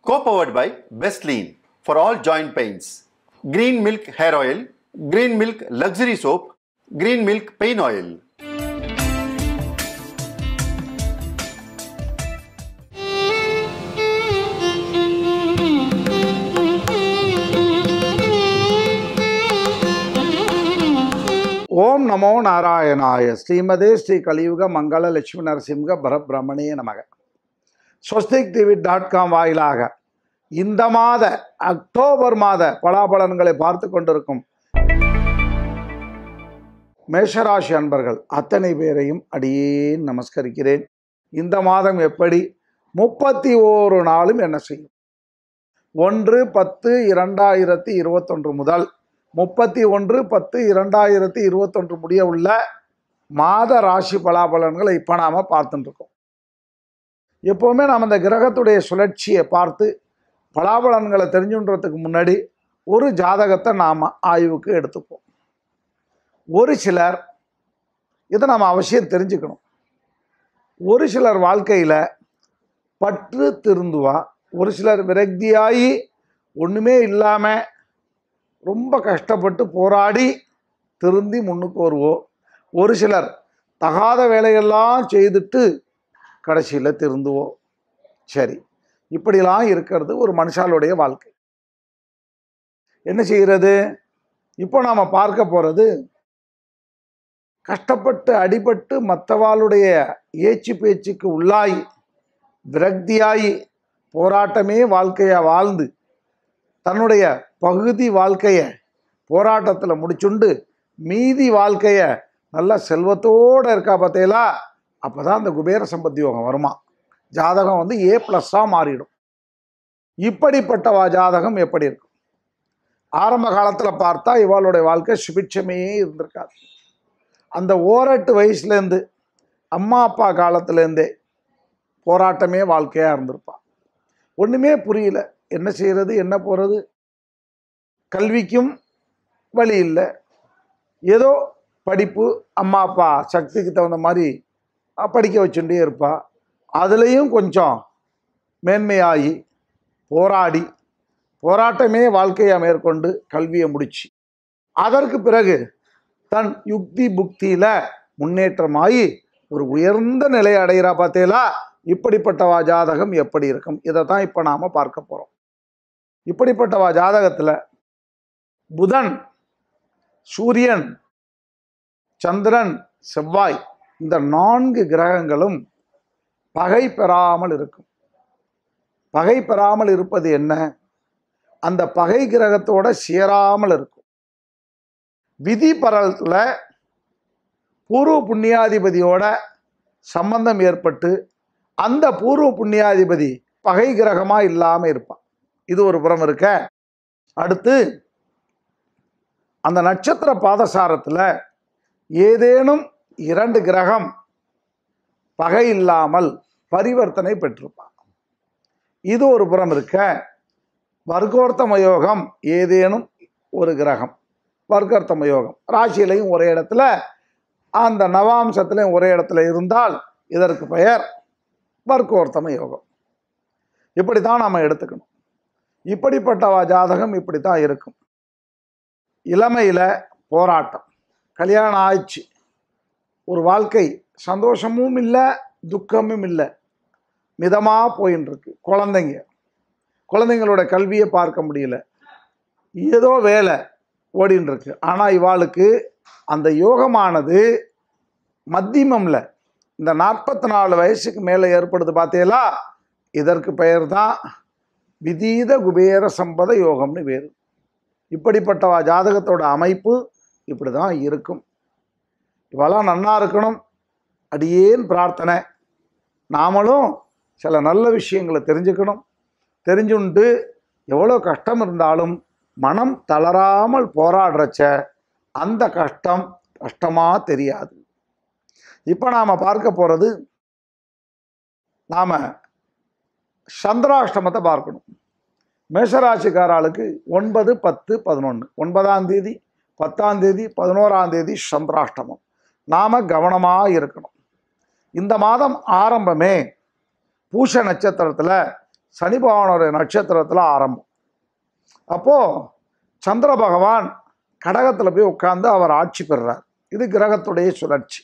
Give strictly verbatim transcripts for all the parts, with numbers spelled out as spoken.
Co-powered by Bestlean for all joint pains. Green Milk Hair Oil, Green Milk Luxury Soap, Green Milk Pain Oil. ஓம் நமோ நாராயணாய. ஸ்ரீமதே ஸ்ரீ கலியுக மங்கள லட்சுமி நரசிம்ஹ பரபிரமணே நமக. Swastik TV dot com வாயிலாக இந்த மாத October மாத பலாபலன்களை பார்த்து கொண்டிருக்கும் மேஷராசி அன்பர்கள் அத்தனை பேரையும் அடியேன் நமஸ்கரிக்கிறேன். இந்த மாதம் எப்படி முப்பத்தி ஓரு நாளும் என்ன செய்யும்? ஒன்று பத்து இரண்டாயிரத்தி இருபத்தொன்று முதல் முப்பத்தி ஒன்று பத்து இரண்டாயிரத்தி இருபத்தொன்று முடிய உள்ள மாத ராசி பலாபலன்களை இப்போ நாம் பார்த்துட்டுருக்கோம். எப்போவுமே நாம் இந்த கிரகத்துடைய சுழற்சியை பார்த்து பலாபலன்களை தெரிஞ்சுன்றதுக்கு முன்னாடி ஒரு ஜாதகத்தை நாம் ஆய்வுக்கு எடுத்துப்போம். ஒரு சிலர் இதை நாம் அவசியம் தெரிஞ்சுக்கணும். ஒரு சிலர் வாழ்க்கையில் பற்று திருந்துவா, ஒரு சிலர் விரக்தியாகி ஒன்றுமே இல்லாமல் ரொம்ப கஷ்டப்பட்டு போராடி திருந்தி முன்னுக்கு வருவோம். ஒரு சிலர் தகாத வேலையெல்லாம் செய்துட்டு கடைசியில் திருந்துவோம். சரி, இப்படிலாம் இருக்கிறது ஒரு மனுஷாளுடைய வாழ்க்கை. என்ன செய்கிறது? இப்போ நாம் பார்க்க போகிறது, கஷ்டப்பட்டு அடிபட்டு மற்றவாளுடைய ஏச்சு பேச்சுக்கு உள்ளாகி விரக்தியாகி போராட்டமே வாழ்க்கையாக வாழ்ந்து தன்னுடைய பகுதி வாழ்க்கையை போராட்டத்தில் முடிச்சுண்டு மீதி வாழ்க்கையை நல்லா செல்வத்தோடு இருக்கா பார்த்தீங்களா? அப்போ தான் அந்த குபேர சம்பத்தி யோகம் வருமா. ஜாதகம் வந்து ஏ ப்ளஸ்ஸாக மாறிடும். இப்படிப்பட்டவா ஜாதகம் எப்படி இருக்கும்? ஆரம்ப காலத்தில் பார்த்தா இவாளுடைய வாழ்க்கை சுபிட்சமே இருந்திருக்காது. அந்த ஓரெட்டு வயசுலேருந்து அம்மா அப்பா காலத்துலேருந்தே போராட்டமே வாழ்க்கையாக இருந்திருப்பாள். ஒன்றுமே புரியல, என்ன செய்கிறது என்ன போகிறது, கல்விக்கும் வழி இல்லை. ஏதோ படிப்பு அம்மா அப்பா சக்திக்கு தகுந்த மாதிரி படிக்க வச்சுட்டே இருப்பா. அதுலேயும் கொஞ்சம் மேன்மையாகி போராடி போராட்டமே வாழ்க்கையை மேற்கொண்டு கல்வியை முடிச்சு அதற்கு பிறகு தன் யுக்தி புக்தியில் முன்னேற்றமாகி ஒரு உயர்ந்த நிலையை அடைகிறா பார்த்தீங்களா? இப்படிப்பட்டவா ஜாதகம் எப்படி இருக்கும்? இதை தான் இப்போ நாம் பார்க்க போகிறோம். இப்படிப்பட்டவா ஜாதகத்தில் புதன், சூரியன், சந்திரன், செவ்வாய் இந்த நான்கு கிரகங்களும் பகை பெறாமல் இருக்கும். பகை பெறாமல் இருப்பது என்ன? அந்த பகை கிரகத்தோட சேராமல் இருக்கும். விதி பரல்ல பூர்வ புண்ணியாதிபதியோட சம்பந்தம் ஏற்பட்டு அந்த பூர்வ புண்ணியாதிபதி பகை கிரகமாக இல்லாமல் இருப்பான். இது ஒரு புறம் இருக்க, அடுத்து அந்த நட்சத்திர பாதசாரத்தில் ஏதேனும் இரண்டு கிரகம் பகை இல்லாமல் பரிவர்த்தனை பெற்றிருப்பான். இது ஒரு புறம் இருக்க, வர்க்கோர்த்தம யோகம் ஏதேனும் ஒரு கிரகம் வர்க்கோர்த்தம யோகம் ராசியிலையும் ஒரே இடத்துல அந்த நவாம்சத்திலையும் ஒரே இடத்துல இருந்தால் இதற்கு பெயர் வர்க்கோர்த்தம யோகம். இப்படி தான் நாம் எடுத்துக்கணும். இப்படிப்பட்ட ஜாதகம் இப்படி தான் இருக்கும். இளமையில் போராட்டம், கல்யாணம் ஆயிடுச்சு, ஒரு வாழ்க்கை சந்தோஷமும் இல்லை துக்கமும் இல்லை, மிதமாக போயின்னு இருக்கு. குழந்தைங்க குழந்தைங்களோட கல்வியை பார்க்க முடியல, ஏதோ வேலை ஓடின்னு இருக்கு. ஆனால் இவாளுக்கு அந்த யோகமானது மத்தியமில் இந்த நாற்பத்தி நாலு வயசுக்கு மேலே ஏற்படுது பார்த்தீங்களா? இதற்கு பெயர் தான் விதீத குபேர சம்பத யோகம்னு வேறு. இப்படிப்பட்ட ஜாதகத்தோட அமைப்பு இப்படி தான் இருக்கும். இவெல்லாம் நன்னா இருக்கணும் அடியேன் பிரார்த்தனை. நாமளும் சில நல்ல விஷயங்களை தெரிஞ்சுக்கணும். தெரிஞ்சுண்டு எவ்வளோ கஷ்டம் இருந்தாலும் மனம் தளராமல் போராடுறச்ச அந்த கஷ்டம் கஷ்டமாக தெரியாது. இப்போ நாம் பார்க்க போகிறது, நாம் சந்திராஷ்டமத்தை பார்க்கணும். மேஷராசிக்காராளுக்கு ஒன்பது பத்து பதினொன்று ஒன்பதாம் தேதி பத்தாம் தேதி பதினோராம் தேதி சந்திராஷ்டமம். நாம் கவனமாக இருக்கணும். இந்த மாதம் ஆரம்பமே பூஷ நட்சத்திரத்தில் சனி பகவானுடைய நட்சத்திரத்தில் ஆரம்பம். அப்போது சந்திர பகவான் கடகத்தில் போய் உட்கார்ந்து அவர் ஆட்சி பெறுறார். இது கிரகத்துடைய சுழற்சி.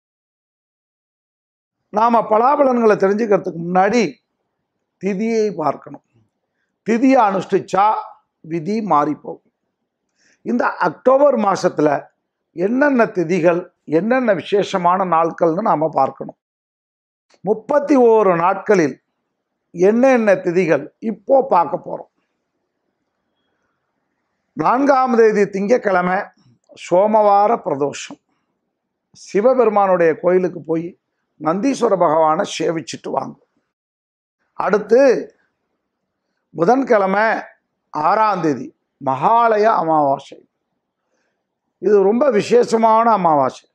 நாம் பலாபலன்களை தெரிஞ்சுக்கிறதுக்கு முன்னாடி திதியை பார்க்கணும். திதியை அனுஷ்டிச்சா விதி மாறி போகும். இந்த அக்டோபர் மாதத்தில் என்னென்ன திதிகள், என்னென்ன விசேஷமான நாட்கள்னு நாம் பார்க்கணும். முப்பத்தி ஓரு நாட்களில் என்னென்ன திதிகள் இப்போ பார்க்க போகிறோம். நான்காம் தேதி திங்கக்கிழமை சோமவார பிரதோஷம். சிவபெருமானுடைய கோயிலுக்கு போய் நந்தீஸ்வர பகவானை சேவிச்சுட்டு வாங்க. அடுத்து புதன்கிழமை ஆறாம் தேதி மகாலய அமாவாசை. இது ரொம்ப விசேஷமான அமாவாசை.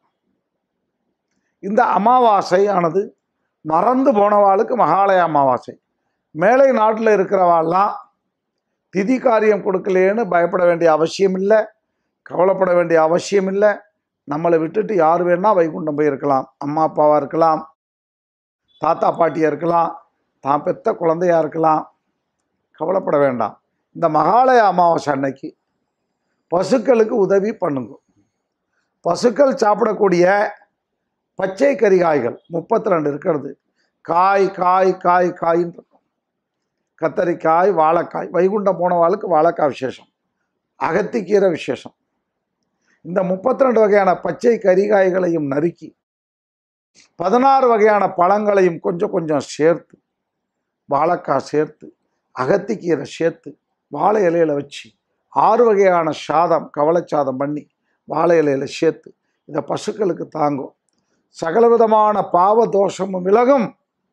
இந்த அமாவாசை ஆனது மறந்து போனவாளுக்கு மகாலய அமாவாசை. மேலை நாட்டில் இருக்கிறவாள்லாம் திதி காரியம் கொடுக்கலேன்னு பயப்பட வேண்டிய அவசியம் இல்லை, கவலைப்பட வேண்டிய அவசியம் இல்லை. நம்மளை விட்டுட்டு யார் வேணால் வைகுண்டம் போயிருக்கலாம். அம்மா அப்பாவாக இருக்கலாம், தாத்தா பாட்டியாக இருக்கலாம், தான் பெத்த குழந்தையாக இருக்கலாம். கவலைப்பட வேண்டாம். இந்த மகாலய அமாவாசை அன்னைக்கு பசுக்களுக்கு உதவி பண்ணுங்க. பசுக்கள் சாப்பிடக்கூடிய பச்சை கறிகாய்கள் முப்பத்தி ரெண்டு இருக்கிறது. காய் காய் காய் காயின்னு இருக்கும். கத்தரிக்காய், வாழைக்காய். வைகுண்டம் போனவாளுக்கு வாழைக்காய் விசேஷம், அகத்திக்கீரை விசேஷம். இந்த முப்பத்தி ரெண்டு வகையான பச்சை கறிகாய்களையும் நறுக்கி பதினாறு வகையான பழங்களையும் கொஞ்சம் கொஞ்சம் சேர்த்து, வாழைக்காய் சேர்த்து, அகத்திக்கீரை சேர்த்து, வாழை இலையில் வச்சு ஆறு வகையான சாதம், கவலை சாதம் பண்ணி வாழை இலையில் சேர்த்து இதை பசுக்களுக்கு தாங்கும். சகலவிதமான பாவ தோஷமும் விலகும்,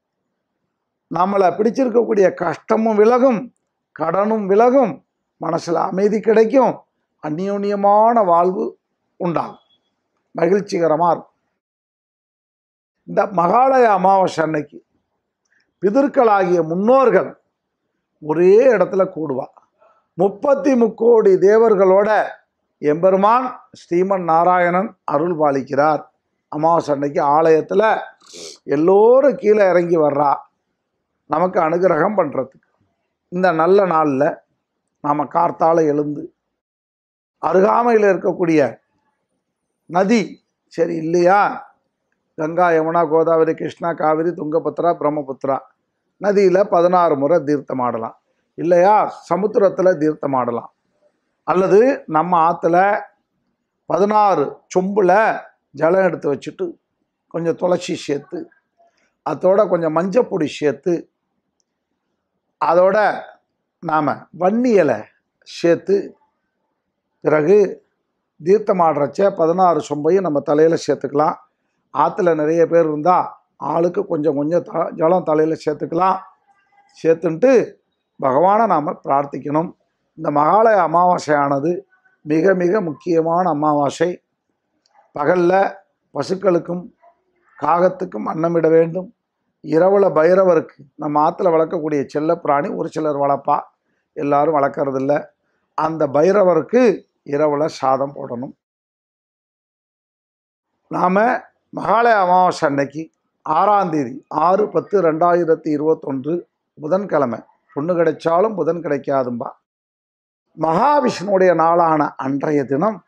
நம்மளை பிடிச்சிருக்கக்கூடிய கஷ்டமும் விலகும், கடனும் விலகும், மனசில் அமைதி கிடைக்கும், அந்யோன்யமான வாழ்வு உண்டாகும், மகிழ்ச்சிகரமாக இருக்கும். இந்த மகாலய அமாவாசை அன்னைக்கு பிதர்களாகிய முன்னோர்கள் ஒரே இடத்துல கூடுவா. முப்பத்தி முக்கோடி தேவர்களோட எம்பெருமான் ஸ்ரீமன் நாராயணன் அருள் பாலிக்கிறார். அமாவாசை அன்னைக்கு ஆலயத்தில் எல்லோரும் கீழே இறங்கி வர்றா நமக்கு அனுகிரகம் பண்ணுறதுக்கு. இந்த நல்ல நாளில் நாம் கார்த்தால எழுந்து அருகாமையில் இருக்கக்கூடிய நதி சரி இல்லையா, கங்கா, யமுனா, கோதாவரி, கிருஷ்ணா, காவிரி, துங்கபத்ரா, பிரம்மபுத்திரா நதியில் பதினாறு முறை தீர்த்தம் ஆடலாம். இல்லையா சமுத்திரத்தில் தீர்த்தம் ஆடலாம். அல்லது நம்ம ஆற்றுல பதினாறு சொம்பில் ஜலம் எடுத்து வச்சுட்டு கொஞ்சம் துளசி சேர்த்து, அதோட கொஞ்சம் மஞ்சப்பொடி சேர்த்து, அதோட நாம் வன்னி இலை சேர்த்து, பிறகு தீர்த்தம் ஆடுறச்ச பதினாறு சொம்பையும் நம்ம தலையில் சேர்த்துக்கலாம். ஆற்றுல நிறைய பேர் இருந்தால் ஆளுக்கு கொஞ்சம் கொஞ்சம் த ஜலம் தலையில் சேர்த்துக்கலாம். சேர்த்துன்ட்டு பகவானை நாம் பிரார்த்திக்கணும். இந்த மகாலய அமாவாசையானது மிக மிக முக்கியமான அமாவாசை. பகலில் பசுக்களுக்கும் காகத்துக்கும் அன்னமிட வேண்டும். இரவில் பைரவருக்கு நம்ம ஆற்றுல வளர்க்கக்கூடிய செல்லப்பிராணி ஒரு சிலர் வளர்ப்பா, எல்லாரும் வளர்க்குறதில்ல. அந்த பைரவருக்கு இரவில் சாதம் போடணும். நாம் மகாலய அமாவாசை அன்னைக்கு ஆறாம் தேதி ஆறு பத்து ரெண்டாயிரத்தி இருபத்தொன்று புதன்கிழமை, பொண்ணு கிடைச்சாலும் புதன் கிடைக்காதும்பா, மகாவிஷ்ணுடைய நாளான அன்றைய தினம்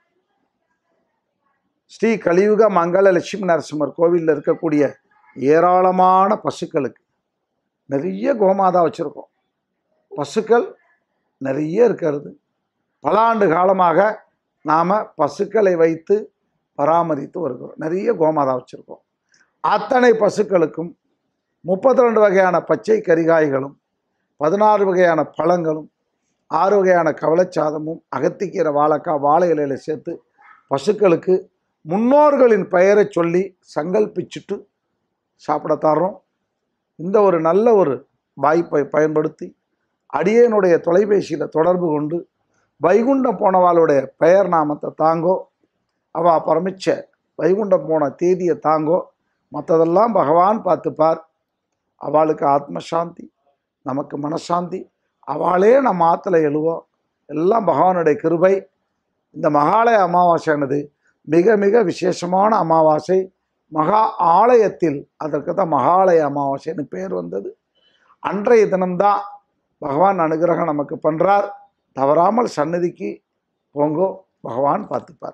ஸ்ரீ கலியுக மங்கள லட்சுமி நரசிம்மர் கோவிலில் இருக்கக்கூடிய ஏராளமான பசுக்களுக்கு நிறைய கோமாதா வச்சுருக்கோம். பசுக்கள் நிறைய இருக்கிறது. பல ஆண்டு காலமாக நாம் பசுக்களை வைத்து பராமரித்து வருகிறோம். நிறைய கோமாதா வச்சுருக்கோம். அத்தனை பசுக்களுக்கும் முப்பத்தி ரெண்டு வகையான பச்சை கறிகாய்களும், பதினாறு வகையான பழங்களும், ஆறு வகையான கவலைச்சாதமும், அகத்திக்கீரை, வாழைக்காய், வாழை இலையில் சேர்த்து பசுக்களுக்கு முன்னோர்களின் பெயரை சொல்லி சங்கல்பிச்சுட்டு சாப்பிட தர்றோம். இந்த ஒரு நல்ல ஒரு வாய்ப்பை பயன்படுத்தி அடியேனுடைய தொலைபேசியில் தொடர்பு கொண்டு வைகுண்டம் போனவாளுடைய பெயர் நாமத்தை தாங்கோ, அவள் பரமிச்ச வைகுண்டம் போன தேதியை தாங்கோ, மற்றதெல்லாம் பகவான் பார்த்துப்பார். அவளுக்கு ஆத்மசாந்தி, நமக்கு மனசாந்தி, அவளே நம்ம ஆற்றுல எழுவோம். எல்லாம் பகவானுடைய கிருபை. இந்த மகாலய அமாவாசையானது மிக மிக விசேஷமான அமாவாசை. மகா ஆலயத்தில் அதற்கு தான் மகாலய அமாவாசைன்னு பேர் வந்தது. அன்றைய தினம்தான் பகவான் அனுகிரகம் நமக்கு பண்ணுறார். தவறாமல் சன்னதிக்கு போங்கோ, பகவான் பார்த்துப்பார்.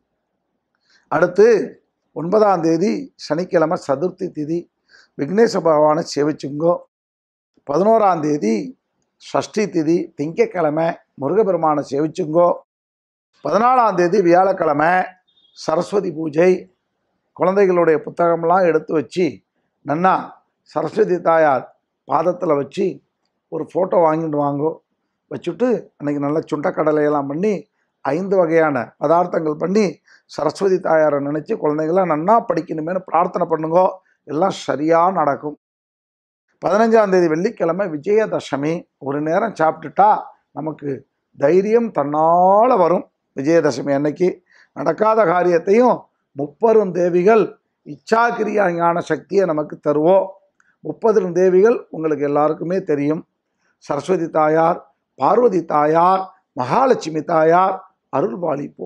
அடுத்து ஒன்பதாம் தேதி சனிக்கிழமை சதுர்த்தி திதி, விக்னேச பகவானை சேவிச்சுங்கோ. பதினோராம் தேதி ஷஷ்டி திதி, திங்கக்கிழமை முருகப்பெருமானை சேவிச்சுங்கோ. பதினாலாம் தேதி வியாழக்கிழமை சரஸ்வதி பூஜை. குழந்தைகளுடைய புத்தகம்லாம் எடுத்து வச்சு நன்னா சரஸ்வதி தாயார் பாதத்தில் வச்சு ஒரு ஃபோட்டோ வாங்கிட்டு வாங்கோ. வச்சுட்டு அன்றைக்கி நல்லா சுண்டக்கடலையெல்லாம் பண்ணி ஐந்து வகையான பதார்த்தங்கள் பண்ணி சரஸ்வதி தாயாரை நினச்சி குழந்தைங்களாம் நன்னா படிக்கணுமேனு பிரார்த்தனை பண்ணுங்கோ. எல்லாம் சரியாக நடக்கும். பதினஞ்சாம் தேதி வெள்ளிக்கிழமை விஜயதசமி. ஒரு நேரம் சாப்பிட்டுட்டா நமக்கு தைரியம் தன்னால் வரும். விஜயதசமி அன்னைக்கு நடக்காத காரியத்தையும் முப்பெரும் தேவிகள் இச்சாக்கிரியா ஞான சக்தியை நமக்கு தருவோம். முப்பெரும் தேவிகள் உங்களுக்கு எல்லாருக்குமே தெரியும். சரஸ்வதி தாயார், பார்வதி தாயார், மகாலட்சுமி தாயார் அருள்பாலிப்போ.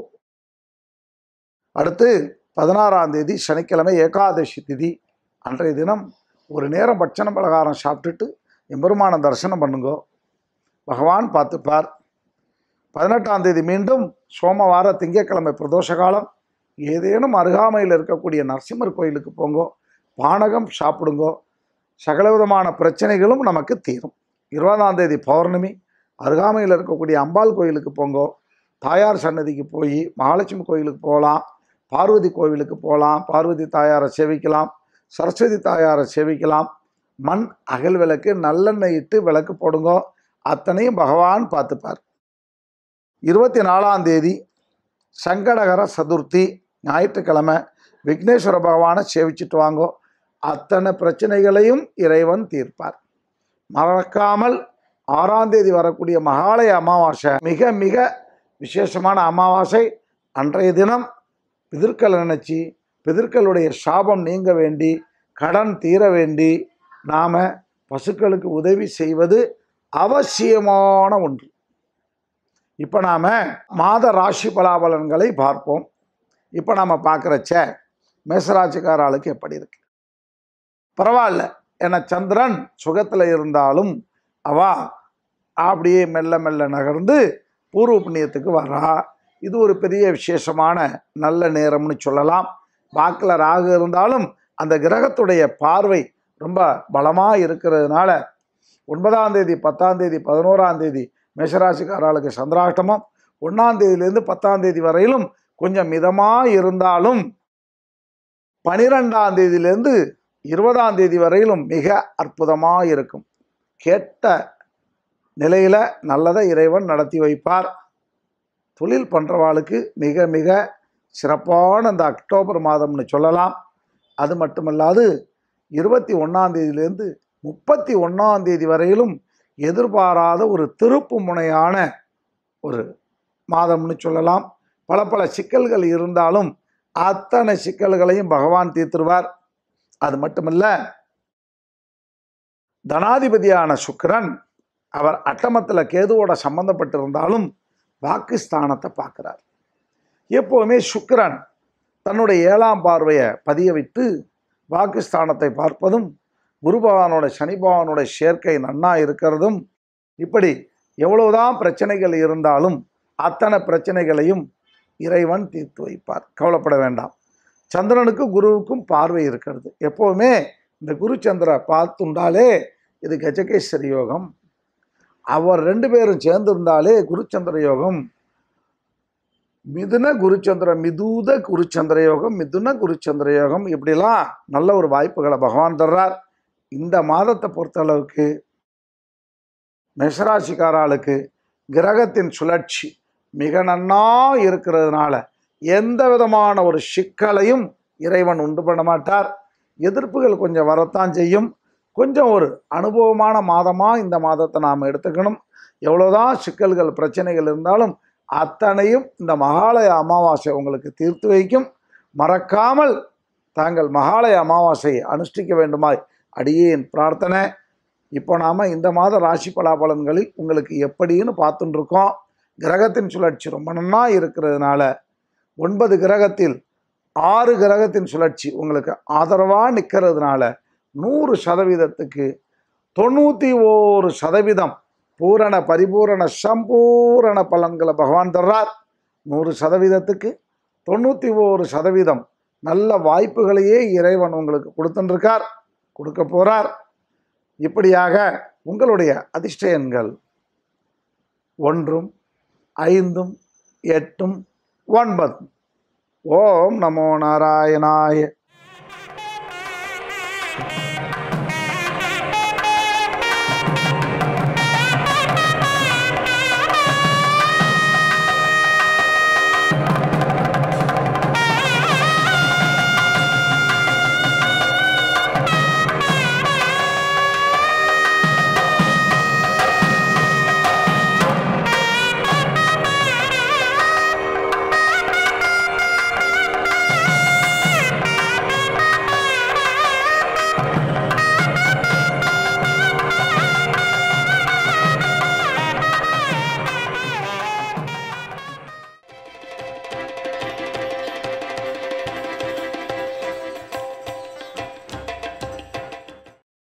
அடுத்து பதினாறாம் தேதி சனிக்கிழமை ஏகாதசி திதி. அன்றைய தினம் ஒரு நேரம் பட்சண பலகாரம் சாப்பிட்டுட்டு எம்பெருமான தரிசனம் பண்ணுங்கோ, பகவான் பார்த்துப்பார். பதினெட்டாம் தேதி மீண்டும் சோமவார திங்கக்கிழமை பிரதோஷ காலம். ஏதேனும் அருகாமையில் இருக்கக்கூடிய நரசிம்மர் கோயிலுக்கு போங்கோ, பானகம் சாப்பிடுங்கோ, சகலவிதமான பிரச்சனைகளும் நமக்கு தீரும். இருபதாம் தேதி பௌர்ணமி. அருகாமையில் இருக்கக்கூடிய அம்பாள் கோயிலுக்கு போங்கோ. தாயார் சன்னதிக்கு போய் மகாலட்சுமி கோயிலுக்கு போகலாம், பார்வதி கோவிலுக்கு போகலாம், பார்வதி தாயாரை சேவிக்கலாம், சரஸ்வதி தாயாரை சேவிக்கலாம். மண் அகல் விளக்கு நல்லெண்ணெய் இட்டு விளக்கு போடுங்கோ, அத்தனையும் பகவான் பார்த்துப்பார். இருபத்தி நாலாம் தேதி சங்கடகர சதுர்த்தி ஞாயிற்றுக்கிழமை. விக்னேஸ்வர பகவானை சேவிச்சுட்டு வாங்கோ, அத்தனை பிரச்சனைகளையும் இறைவன் தீர்ப்பார். மறக்காமல் ஆறாம் தேதி வரக்கூடிய மகாலய அமாவாசை மிக மிக விசேஷமான அமாவாசை. அன்றைய தினம் பிதற்களை நினச்சி பிதர்களுடைய சாபம் நீங்க வேண்டி, கடன் தீர வேண்டி நாம் பசுக்களுக்கு உதவி செய்வது அவசியமான ஒன்று. இப்போ நாம் மாத ராசி பலாபலன்களை பார்ப்போம். இப்போ நாம் பார்க்குறச்ச மேசராசிக்கார ஆளுக்கு எப்படி இருக்கு? பரவாயில்ல, ஏன்னா சந்திரன் சுகத்தில் இருந்தாலும் அவா அப்படியே மெல்ல மெல்ல நகர்ந்து பூர்வ புண்ணியத்துக்கு வர்றா. இது ஒரு பெரிய விசேஷமான நல்ல நேரம்னு சொல்லலாம். வாக்கில் ராகு இருந்தாலும் அந்த கிரகத்துடைய பார்வை ரொம்ப பலமாக இருக்கிறதுனால ஒன்பதாம் தேதி பத்தாம் தேதி பதினோராம் தேதி மேஷராசிக்காரர்களுக்கு சந்திராஷ்டமம். ஒன்றாம் தேதியிலேருந்து பத்தாம் தேதி வரையிலும் கொஞ்சம் மிதமாக இருந்தாலும் பனிரெண்டாம் தேதியிலேருந்து இருபதாம் தேதி வரையிலும் மிக அற்புதமாக இருக்கும். கேட்ட நிலையில் நல்லதை இறைவன் நடத்தி வைப்பார். தொழில் பண்ணுறவாளுக்கு மிக மிக சிறப்பான இந்த அக்டோபர் மாதம்னு சொல்லலாம். அது மட்டுமல்லாது இருபத்தி ஒன்றாம் தேதியிலேருந்து முப்பத்தி ஒன்றாம் தேதி வரையிலும் எதிர்பாராத ஒரு திருப்பு முனையான ஒரு மாதம்னு சொல்லலாம். பல பல சிக்கல்கள் இருந்தாலும் அத்தனை சிக்கல்களையும் பகவான் தீர்த்துருவார். அது மட்டுமல்ல, தனாதிபதியான சுக்கிரன் அவர் அட்டமத்தில் கேதுவோட சம்பந்தப்பட்டிருந்தாலும் வாக்குஸ்தானத்தை பார்க்குறார். எப்போவுமே சுக்கிரன் தன்னுடைய ஏழாம் பார்வையை பதிய விட்டு வாக்குஸ்தானத்தை பார்ப்பதும், குரு பகவானோட சனி பகவானோட சேர்க்கை நன்னா இருக்கிறதும், இப்படி எவ்வளவுதான் பிரச்சனைகள் இருந்தாலும் அத்தனை பிரச்சனைகளையும் இறைவன் தீர்த்து வைப்பார். கவலைப்பட வேண்டாம். சந்திரனுக்கு குருவுக்கும் பார்வை இருக்கிறது. எப்போவுமே இந்த குரு சந்திர பார்த்துண்டாலே இது கஜகேஸ்வரி யோகம். அவர் ரெண்டு பேரும் சேர்ந்திருந்தாலே குருச்சந்திர யோகம். மிதுன குருச்சந்திர மிதூத குருச்சந்திர யோகம், மிதுன குருச்சந்திர யோகம், இப்படிலாம் நல்ல ஒரு வாய்ப்புகளை பகவான் தர்றார். இந்த மாதத்தை பொறுத்தளவுக்கு மேஷராசிக்காராளுக்கு கிரகத்தின் சுழற்சி மிக நன்னா இருக்கிறதுனால எந்த விதமான ஒரு சிக்கலையும் இறைவன் உண்டு பண்ண மாட்டார். எதிர்ப்புகள் கொஞ்சம் வரத்தான் செய்யும். கொஞ்சம் ஒரு அனுபவமான மாதமாக இந்த மாதத்தை நாம் எடுத்துக்கணும். எவ்வளோதான் சிக்கல்கள் பிரச்சனைகள் இருந்தாலும் அத்தனையும் இந்த மகாலய அமாவாசை உங்களுக்கு தீர்த்து வைக்கும். மறக்காமல் தாங்கள் மகாலய அமாவாசையை அனுஷ்டிக்க வேண்டுமாய் அடியேன் பிரார்த்தனை. இப்போ நாம் இந்த மாத ராசி பலாபலன்களில் உங்களுக்கு எப்படின்னு பார்த்துட்டு இருக்கோம். கிரகத்தின் சுழற்சி ரொம்ப நன்னா இருக்கிறதுனால ஒன்பது கிரகத்தில் ஆறு கிரகத்தின் சுழற்சி உங்களுக்கு ஆதரவாக நிற்கிறதுனால நூறு சதவீதத்துக்கு தொண்ணூற்றி ஓரு சதவீதம் பூரண பரிபூரண சம்பூரண பலன்களை பகவான் தர்றார். நூறு சதவீதத்துக்கு தொண்ணூற்றி ஒரு சதவீதம் நல்ல வாய்ப்புகளையே இறைவன் உங்களுக்கு கொடுத்துருக்கார், கொடுக்க போகிறார். இப்படியாக உங்களுடைய அதிர்ஷ்ட எண்கள் ஒன்றும் ஐந்தும் எட்டும் ஒன்பதும். ஓம் நமோ நாராயணாய.